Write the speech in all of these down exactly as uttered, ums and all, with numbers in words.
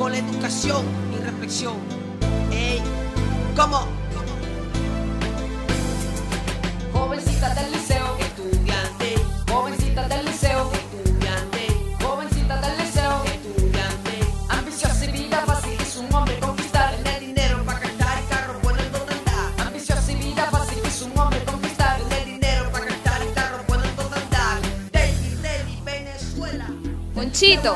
con la educación y reflexión. Ey, ¿cómo? Jovencita del liceo, Estudiante, jovencita del liceo, estudiante, jovencita del liceo, estudiante. ambiciosa y vida fácil es un hombre conquistar. Tener dinero para gastar y carro bueno en donde andar. Ambiciosa y vida fácil es un hombre conquistar. Tener dinero para gastar y carro bueno en donde andar. David, David, Venezuela. Monchito,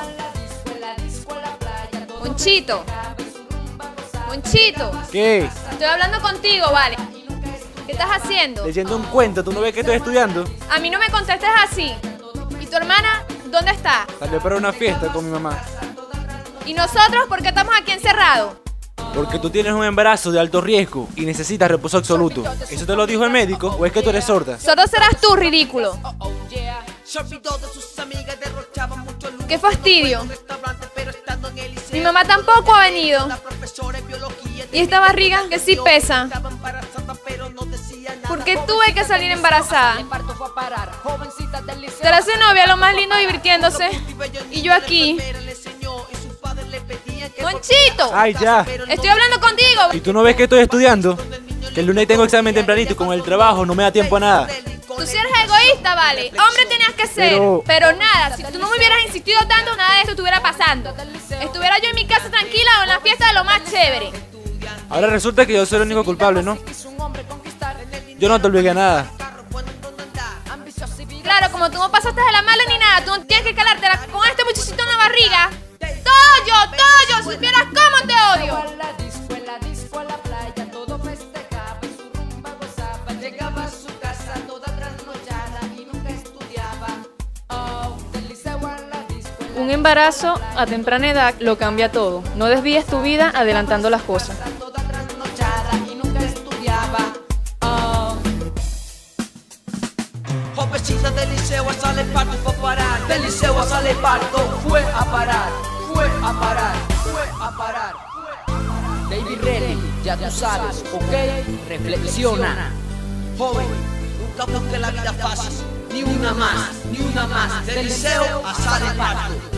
Monchito, Monchito, ¿Qué? estoy hablando contigo, vale. ¿Qué estás haciendo? Leyendo un cuento, ¿tú no ves que estoy estudiando? A mí no me contestes así. ¿Y tu hermana dónde está? Salió para una fiesta con mi mamá. ¿Y nosotros por qué estamos aquí encerrados? Porque tú tienes un embarazo de alto riesgo y necesitas reposo absoluto. ¿Eso te lo dijo el médico o es que tú eres sorda? Solo serás tú, ridículo. Se olvidó de sus amigas, derrochaba mucho lujo. ¡Qué fastidio! En un restaurante, pero estando en el liceo. Mi mamá tampoco ha venido. La profesora de biología Y esta barriga que sí pesa. estaba embarazada, pero no decía nada. Porque tuve que salir embarazada. El parto fue a parar. Jovencita del liceo, Será su novia lo más lindo divirtiéndose. Y yo aquí. ¡Monchito! ¡Ay, ya! Estoy hablando contigo. ¿Y tú no ves que estoy estudiando? Que el lunes tengo examen tempranito y con el trabajo no me da tiempo a nada. Tú sí eres egoísta, vale. Hombre tenías que ser. Pero- Pero nada, si tú no me hubieras insistido tanto, nada de esto estuviera pasando. Estuviera yo en mi casa tranquila o en la fiesta de lo más chévere. Ahora resulta que yo soy el único culpable, ¿no? es un hombre conquistar. Yo no te obligué a nada. Ambiciosa y vida Claro, como tú no pasaste de la mala ni nada, tú no tienes que calártela con este muchachito en la barriga. ¡Toyo, Toyo! ¡Supieras cómo te odio! a la disco, en la disco, a la playa, todo festejaba y su rumba gozaba. Llegaba a su casa toda trasnochada y nunca estudiaba. Oh, del liceo a la disco, en la Un embarazo a temprana edad lo cambia todo. No desvíes tu vida adelantando las cosas. casa toda trasnochada y nunca estudiaba. Oh. Jovencita del liceo a sale parto fue a parar. Del liceo a sale parto fue a parar. Fue a parar. Fue a parar. David Reddy, ya tú sabes, ok, reflexiona. Joven, nunca busque la vida fácil. Ni una más, ni una más. Del liceo a sale parto.